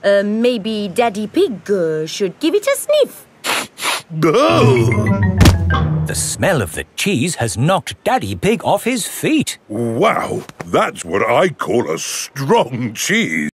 Maybe Daddy Pig should give it a sniff. Oh! The smell of the cheese has knocked Daddy Pig off his feet. Wow, that's what I call a strong cheese.